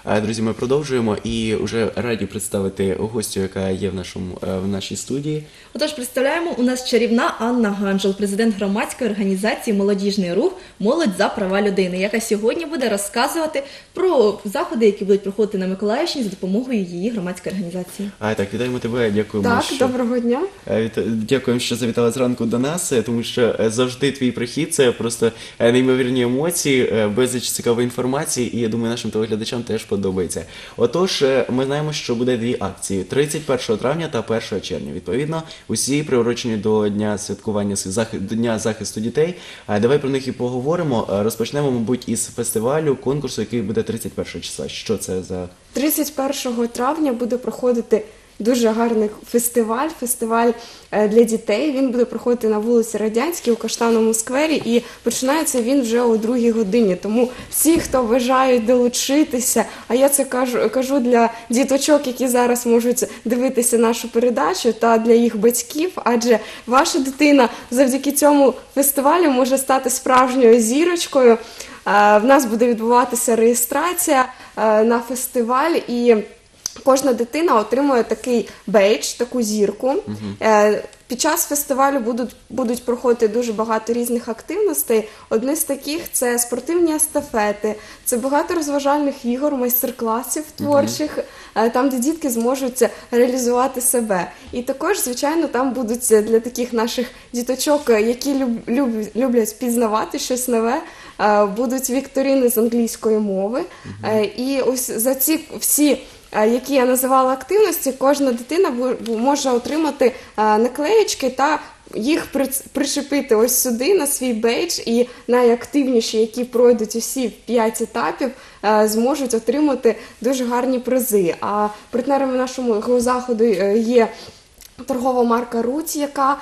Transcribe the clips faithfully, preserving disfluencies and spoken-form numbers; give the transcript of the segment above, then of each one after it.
Друзі, ми продовжуємо і вже раді представити гостю, яка є в, нашому, в нашій студії. Отож, представляємо, у нас чарівна Анна Ганжел, президент громадської організації «Молодіжний рух. Молодь за права людини», яка сьогодні буде розказувати про заходи, які будуть проходити на Миколаївщині за допомогою її громадської організації. А, так, вітаємо тебе, дякуємо. Так, що... доброго дня. Дякуємо, що завітала зранку до нас, тому що завжди твій прихід – це просто неймовірні емоції, безліч цікавої інформації, і я думаю, нашим телеглядачам теж подобається. Отож, ми знаємо, що буде дві акції – тридцять першого травня та першого червня. Відповідно, усі приурочені до Дня святкування, до Дня захисту дітей. Давай про них і поговоримо. Розпочнемо, мабуть, із фестивалю, конкурсу, який буде тридцять першого числа. Що це за... тридцять першого травня буде проходити дуже гарний фестиваль, фестиваль для дітей. Він буде проходити на вулиці Радянській у Каштановому сквері, і починається він вже о другій годині. Тому всі, хто бажають долучитися, а я це кажу, кажу для діточок, які зараз можуть дивитися нашу передачу, та для їх батьків, адже ваша дитина завдяки цьому фестивалю може стати справжньою зірочкою. В нас буде відбуватися реєстрація на фестиваль, і кожна дитина отримує такий бейдж, таку зірку. Uh-huh. Під час фестивалю будуть, будуть проходити дуже багато різних активностей. Одне з таких – це спортивні естафети, це багато розважальних ігор, майстер-класів творчих, uh-huh. там, де дітки зможуть реалізувати себе. І також, звичайно, там будуть для таких наших діточок, які люб, люб, люблять пізнавати щось нове, будуть вікторини з англійської мови. Uh-huh. І ось за ці всі, які я називала активності, кожна дитина може отримати наклеєчки та їх причепити ось сюди, на свій бейдж, і найактивніші, які пройдуть усі п'ять етапів, зможуть отримати дуже гарні призи. А партнерами нашого заходу є торгова марка «Руць», яка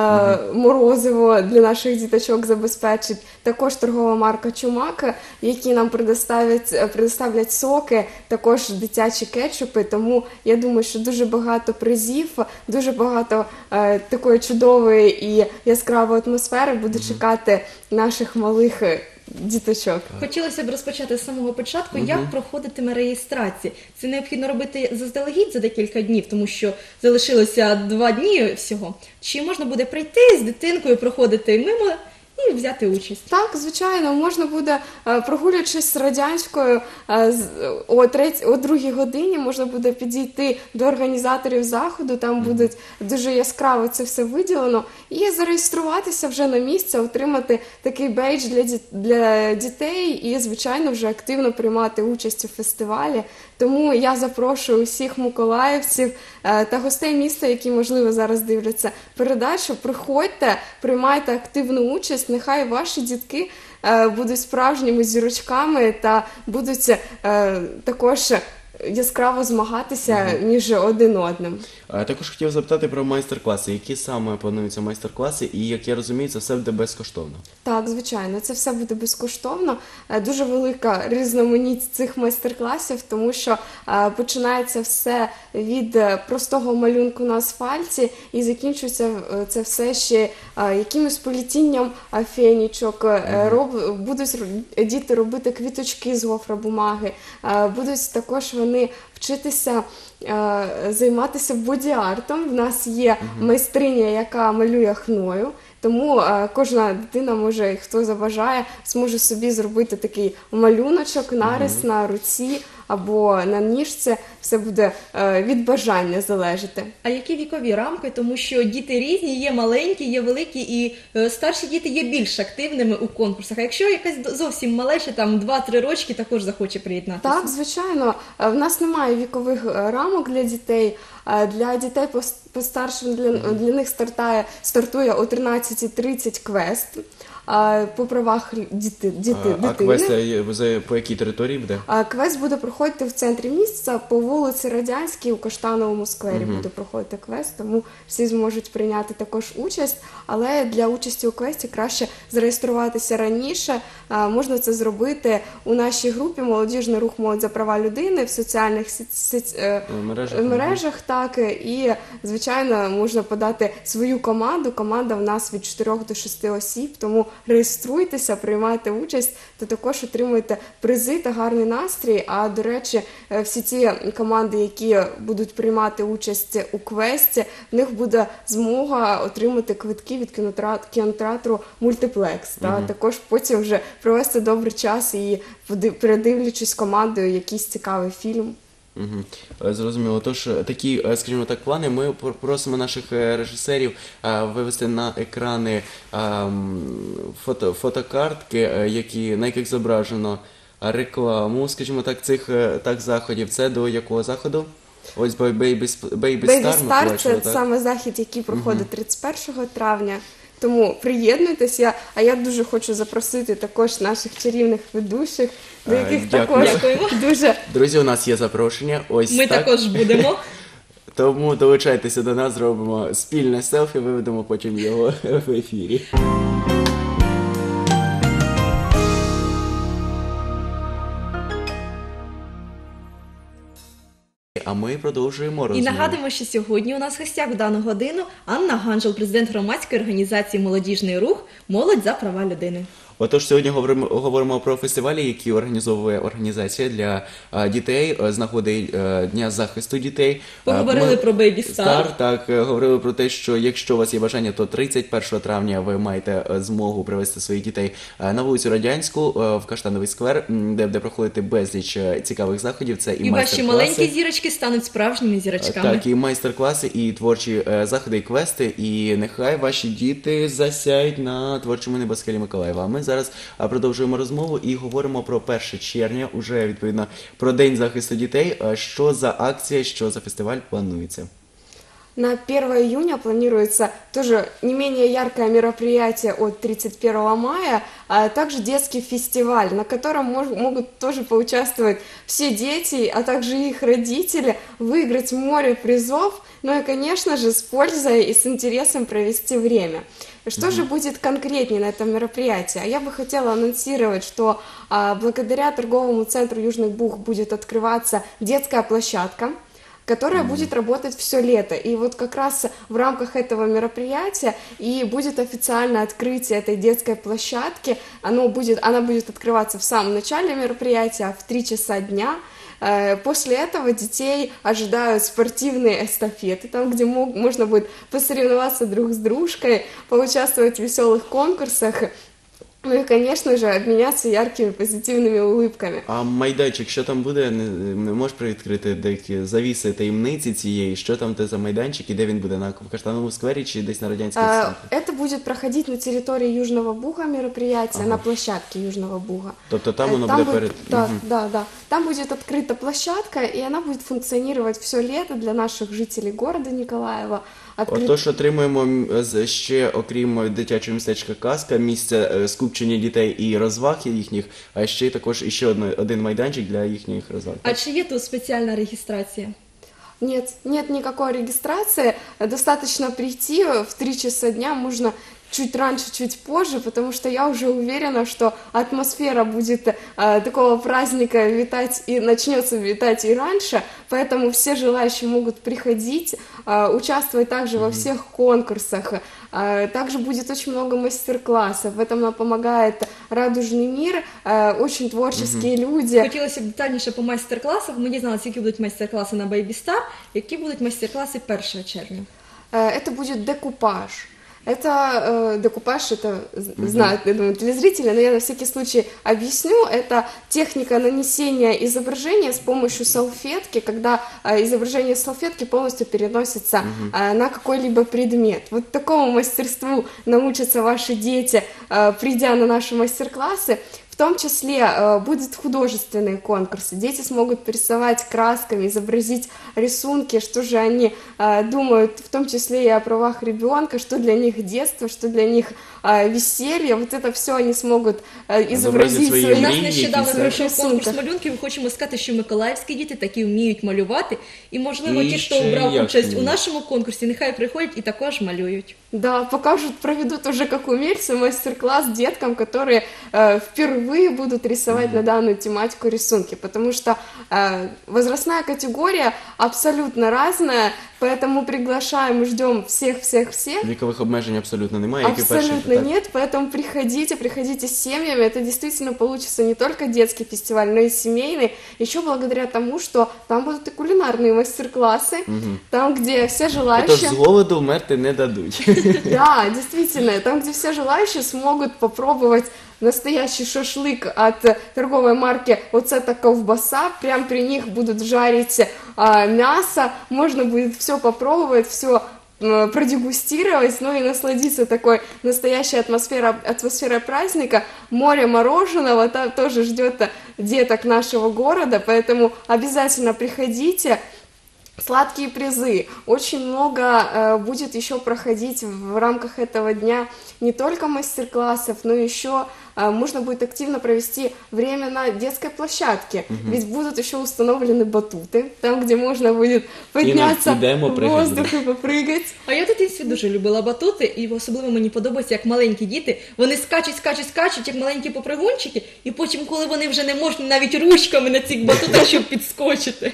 е, морозиво для наших діточок забезпечить. Також торгова марка «Чумак», які нам предоставлять, предоставлять соки, також дитячі кетчупи. Тому я думаю, що дуже багато призів, дуже багато е, такої чудової і яскравої атмосфери буде чекати наших малих діточок. Хотілося б розпочати з самого початку, угу. як проходитиме реєстрація. Це необхідно робити заздалегідь за декілька днів, тому що залишилося два дні всього. Чи можна буде прийти з дитинкою, проходити мимо і взяти участь? Так, звичайно, можна буде, прогулюючись з Радянською, о, треть, о другій годині можна буде підійти до організаторів заходу, там буде дуже яскраво це все виділено, і зареєструватися вже на місці, отримати такий бейдж для, для дітей і, звичайно, вже активно приймати участь у фестивалі. Тому я запрошую усіх миколаївців та гостей міста, які, можливо, зараз дивляться передачу, приходьте, приймайте активну участь, нехай ваші дітки будуть справжніми зірочками та будуть також яскраво змагатися між один одним. А також хотів запитати про майстер-класи. Які саме плануються майстер-класи? І, як я розумію, це все буде безкоштовно? Так, звичайно, це все буде безкоштовно. Дуже велика різноманітність цих майстер-класів, тому що а, починається все від простого малюнку на асфальті і закінчується це все ще а, якимось політінням фенічок. Mm-hmm. Роб, будуть діти робити квіточки з гофробумаги, а, будуть також вони вчитися займатися боді-артом. В нас є uh-huh. майстриня, яка малює хною, тому е, кожна дитина може, хто забажає, зможе собі зробити такий малюночок, нарис uh-huh. на руці або на ніжці. Все буде е, від бажання залежати. А які вікові рамки? Тому що діти різні, є маленькі, є великі, і е, старші діти є більш активними у конкурсах. А якщо якась зовсім малеча, там два-три рочки, також захоче приєднатися? Так, звичайно. В нас немає вікових рамок для дітей. Для дітей постаршим, для, для них стартує, стартує о тринадцятій тридцять квест по правах діти, діти, а, дитини. А квест по якій території буде? Квест буде проходити в центрі міста, по вулиці Радянській, у Каштановому сквері угу. буде проходити квест, тому всі зможуть прийняти також участь, але для участі у квесті краще зареєструватися раніше. Можна це зробити у нашій групі «Молодіжний рух. Молодь за права людини» в соціальних мережах, мережах та так, і, звичайно, можна подати свою команду. Команда в нас від чотирьох до шести осіб, тому реєструйтеся, приймайте участь, то також отримуєте призи та гарний настрій. А, до речі, всі ті команди, які будуть приймати участь у квесті, в них буде змога отримати квитки від кінотеатру, кінотеатру «Мультиплекс». Та Мгм. також потім вже провести добрий час і поди- передивлячись командою якийсь цікавий фільм. Мгм. Е, Зрозуміло. Тож е, такі, е, скажімо так, плани. Ми пр- просимо наших е, режисерів е, вивести на екрани е, м, фото, фотокартки, е, які, на яких зображено е, рекламу, скажімо так, цих е, так заходів. Це до якого заходу? Ось Baby, Baby Baby Star ми Star – це побачили, так? саме захід, який проходить тридцять першого травня. Тому приєднуйтесь, я, а я дуже хочу запросити також наших чарівних ведучих, до Е, яких дякую. також Дякуємо. дуже Друзі, у нас є запрошення. Ось Ми так. також будемо. Тому долучайтеся до нас, зробимо спільне селфі, виведемо потім його в ефірі. А ми продовжуємо І розмову. нагадуємо, що сьогодні у нас в гостях в дану годину Анна Ганжел, президент громадської організації «Молодіжний рух. Молодь за права людини». Отож, сьогодні говоримо, говоримо про фестивалі, які організовує організація для а, дітей а, з нагоди а, Дня захисту дітей. А, Поговорили ми- про Baby Star. Star, так, е, говорили про те, що якщо у вас є бажання, то тридцять першого травня ви маєте е, змогу привезти своїх дітей е, на вулицю Радянську е, в Каштановий сквер, м, де буде проходити безліч е, цікавих заходів. Це і, І ваші майстер-класи. маленькі зірочки стануть справжніми зірочками. Так, і майстер-класи, і творчі е, заходи, і квести, і нехай ваші діти засяють на творчому небосхилі Миколаєва. А ми зараз а, продовжуємо розмову і говоримо про перше червня, уже відповідно про День захисту дітей. А що за акція, що за фестиваль планується? На первое июня планируется тоже не менее яркое мероприятие от тридцать первого мая, а также детский фестиваль, на котором мож- могут тоже поучаствовать все дети, а также их родители, выиграть море призов, ну и, конечно же, с пользой и с интересом провести время. Что же будет конкретнее на этом мероприятии? А я бы хотела анонсировать, что а, благодаря торговому центру Южный Буг будет открываться детская площадка, которая будет работать все лето. И вот как раз в рамках этого мероприятия и будет официальное открытие этой детской площадки. Оно будет, она будет открываться в самом начале мероприятия, в три часа дня. Э, После этого детей ожидают спортивные эстафеты, там, где мог- можно будет посоревноваться друг с дружкой, поучаствовать в веселых конкурсах. Ну и, конечно же, обменяться яркими позитивными улыбками. А майданчик, що там буде? Не, не можеш привідкрити деякі завіси таємниці цієї? Що там те за майданчик і де він буде? На Каштановому сквері чи десь на Радянській А, станції? Это будет проходить на территории Южного Буга мероприятие, Ага. на площадке Южного Буга. Тобто там Э, воно буде будет- перед... Да, Мгм. да, да. Там будет открыта площадка, и она будет функционировать все лето для наших жителей города Николаева. Открыт- Отож, отримуємо м, з- ще, окрім дитячого містечка Казка, місце е, скупчення дітей і розваг їхніх, а ще й також іще одно- один майданчик для їхніх розваг. А чи є тут спеціальна реєстрація? Нет, нет никакой регистрации. Достаточно прийти в три часа дня, можно чуть раньше, чуть позже, потому что я уже уверена, что атмосфера будет э, такого праздника витать и начнется витать и раньше, поэтому все желающие могут приходить, э, участвовать также во всех конкурсах. Э, также будет очень много мастер-классов, в этом нам помогает Радужный мир, э, очень творческие люди. Хотілося б детальніше по майстер-класах. Ми дізналися, які будуть майстер-класи на Baby Star, які будуть майстер-класи першого червня. Э, Это будет декупаж. Это э, декупаж, это з- знают, я думаю, телезрители, но я на всякий случай объясню. Это техника нанесения изображения с помощью салфетки, когда э, изображение с салфетки полностью переносится э, на какой-либо предмет. Вот такому мастерству научатся ваши дети, э, придя на наши мастер-классы. В том числе э, будут художественные конкурсы. Дети смогут порисовать красками, изобразить рисунки, что же они э, думают, в том числе и о правах ребенка, что для них детство, что для них э, веселье. Вот это все они смогут э, изобразить свои У нас мрії, нещодавно якісь, пройшов так? конкурс малюнків. Ми хочемо сказати, що миколаївські діти такі вміють малювати. І, можливо, І ті, хто ще брав як участь у вміють. нашому конкурсі, нехай приходять і також малюють. Да, покажут, проведут уже как умельцы мастер-класс деткам, которые э, впервые будут рисовать на данную тематику рисунки, потому что э, возрастная категория абсолютно разная, Поэтому приглашаем, ждем всех-всех-всех. Вікових обмежень абсолютно немає, як і перший, Абсолютно так? нет, поэтому приходите, приходите с семьями, это действительно получится не только детский фестиваль, но и семейный, еще благодаря тому, что там будут и кулинарные мастер-классы, там, где все Отож, желающие... з голоду вмерти не дадуть. Да, действительно, там, где все желающие смогут попробовать настоящий шашлык от э, торговой марки «Вот это ковбаса», прям при них будут жарить а, мясо, можно будет все попробовать, все продегустировать, ну и насладиться такой настоящей атмосферой, атмосферой праздника. Море мороженого там тоже ждет деток нашего города, поэтому обязательно приходите. Сладкие призы. Очень много э, будет еще проходить в рамках этого дня не только мастер-классов, но еще э, можно будет активно провести время на детской площадке. Mm-hmm. Ведь будут еще установлены батуты, там, где можно будет подняться в воздух і попригати. А я в дитинстві дуже любила батути, і особливо мені подобається, як маленькі діти, вони скачуть, скачуть, скачуть, як маленькі попригунчики, і потім, коли вони вже не можуть навіть ручками на цих батутах, щоб підскочити.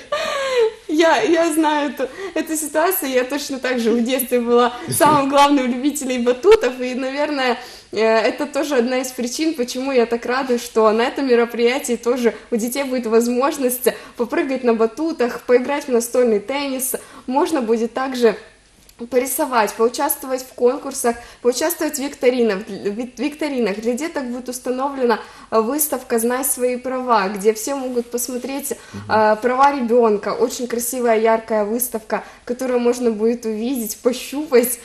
Я, я знаю эту, эту ситуацию, я точно так же в детстве была самым главным любителем батутов, и, наверное, это тоже одна из причин, почему я так рада, что на этом мероприятии тоже у детей будет возможность попрыгать на батутах, поиграть в настольный теннис, можно будет также порисовать, поучаствовать в конкурсах, поучаствовать в викторинах. В викторинах. Для деток будет установлена выставка «Знай свои права», где все могут посмотреть uh-huh. права ребенка. Очень красивая, яркая выставка, которую можно будет увидеть, пощупать.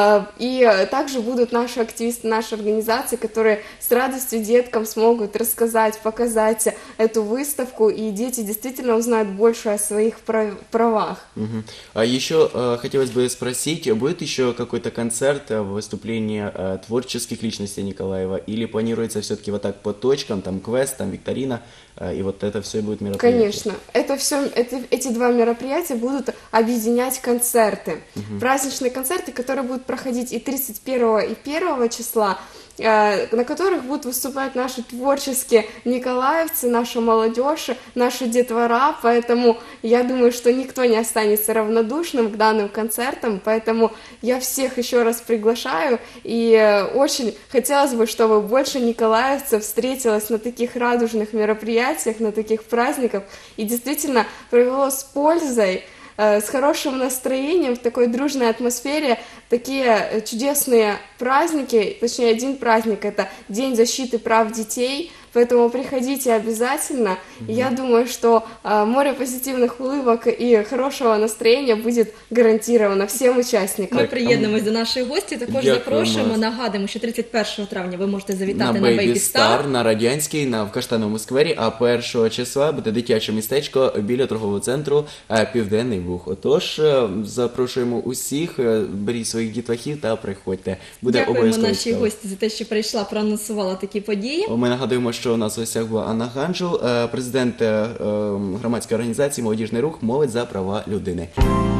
И также будут наши активисты, наши организации, которые с радостью деткам смогут рассказать, показать эту выставку, и дети действительно узнают больше о своих правах. Uh-huh. А еще uh, хотелось бы спросить, будет еще какой-то концерт, выступление э, творческих личностей Николаева, или планируется все-таки вот так по точкам, там квест, там викторина, э, и вот это все будет мероприятие? Конечно, это все, это, эти два мероприятия будут объединять концерты, угу. праздничные концерты, которые будут проходить и тридцать первого, и первого числа, на которых будут выступать наши творческие николаевцы, наша молодежь, наши детвора, поэтому я думаю, что никто не останется равнодушным к данным концертам, поэтому я всех еще раз приглашаю, и очень хотелось бы, чтобы больше николаевцев встретилось на таких радужных мероприятиях, на таких праздниках, и действительно провело с пользой, с хорошим настроением, в такой дружной атмосфере, такие чудесные праздники, точнее один праздник, это День защиты прав детей, поэтому приходите обязательно, mm-hmm. я думаю, что э, море позитивных улыбок и хорошего настроения будет гарантировано всем участникам. Ми приєднуємось до нашої гості, також Дякуємо. Запрошуємо, нагадуємо, що тридцять першого травня ви можете завітати на на Baby Star. на Радянській, на в Каштановому сквері, а першого числа буде дитяче містечко біля торгового центру Південний Буг. Отож, запрошуємо усіх, беріть своїх дітлахів та приходьте. Буде Дякуємо обов'язково нашій цікаво. гості за те, що прийшла, проанонсувала такі події. Ми нагадуємо, що у нас в гостях була Анна Ганджул, президент громадської організації «Молодіжний рух. Молодь за права людини».